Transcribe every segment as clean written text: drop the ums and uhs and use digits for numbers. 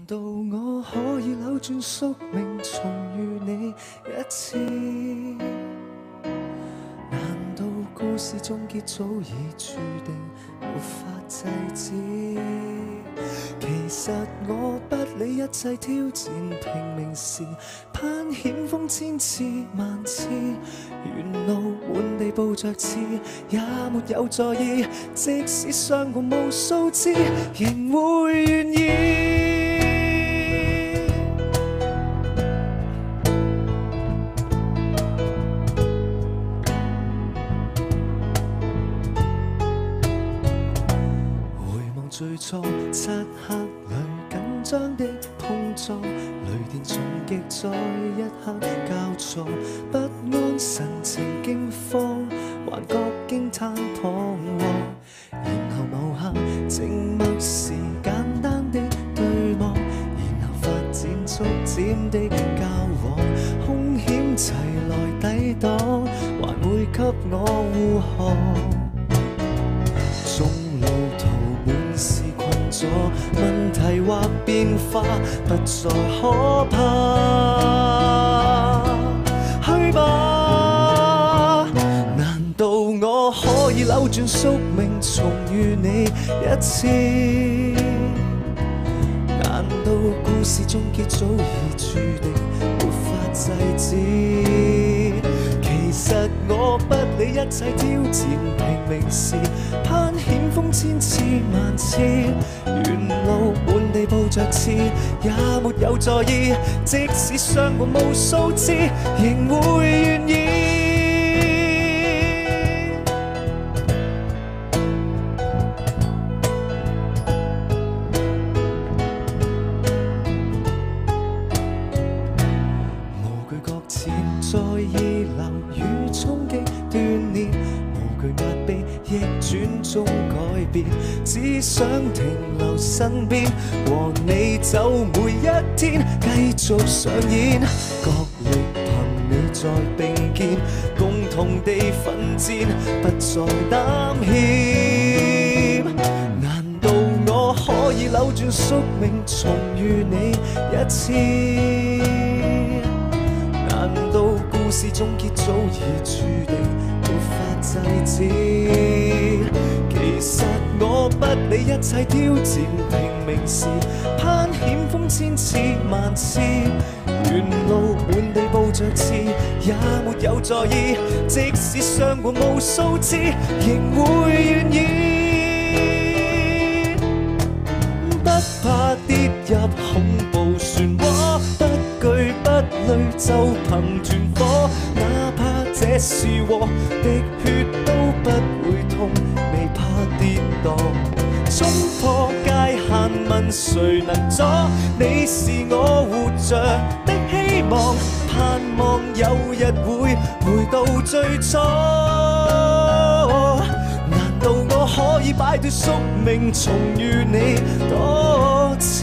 道我可以扭轉宿命，重遇你一次？難道故事終結早已注定，無法制止？其實我不理一切挑戰，拼命時攀險峰千次萬次，沿路滿地布着刺，也沒有在意。即使傷過無數次，仍會願意。最初漆黑裏緊張的碰撞，雷電重擊在一刻交錯，不安神情驚慌，幻覺驚嘆彷徨。然後某刻靜默時簡單的對望，然後發展逐漸的交往，兇險齊來抵擋，還會給我護航。眾路途滿是困阻，問題或變化不再可怕。去吧，難道我可以扭轉宿命，重遇你一次？難道故事終結早已注定，無法制止？其實我不理一切挑戰，拼命時攀險峰千次萬次，沿路滿地布着刺，也沒有在意。即使傷過無數次，仍會願意。無懼擱淺，在意流與衝擊鍛鍊，無懼壓迫逆轉中改變，只想停留身邊，和你走每一天，繼續上演。角力憑你在並肩，共同地奮戰，不再擔欠。難道我可以扭轉宿命，重遇你一次？難道故事終結早已注定，無法制止？其實我不理一切挑戰，拼命時攀險峰千次萬次，沿路滿地布着刺，也沒有在意。即使傷過無數次，仍會願意。不怕跌入恐怖漩渦，不懼不累就憑團火，哪怕這是禍，滴血都不會痛，未怕跌墮。衝破界限，問誰能阻？你是我活着的希望，盼望有日會回到最初。難道我可以擺脫宿命，重遇你多次？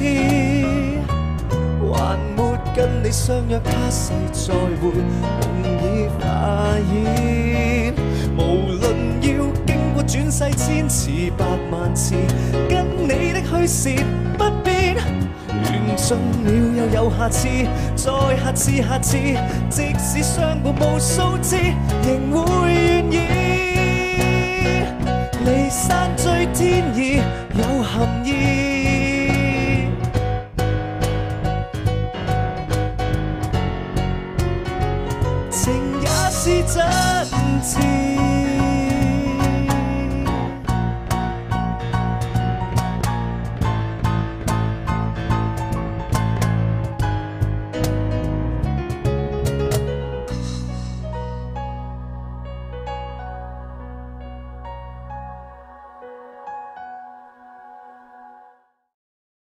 還沒跟你相約，他世再會，夢已化現。無論要經過轉世千次百萬次，跟你的虛線不變。緣盡了又有下次，再下次下次，即使傷過無數次，仍會願意。離散最天意有含義，情也是真摯。